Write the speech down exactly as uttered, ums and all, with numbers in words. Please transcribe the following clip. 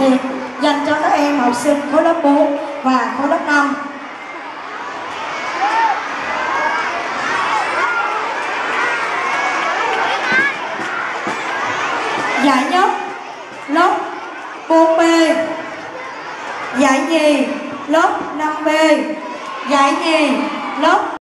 thiện dành cho các em học sinh khối lớp bốn và khối lớp năm. Giải nhất lớp bốn B, giải nhì lớp năm B, giải nhì lớp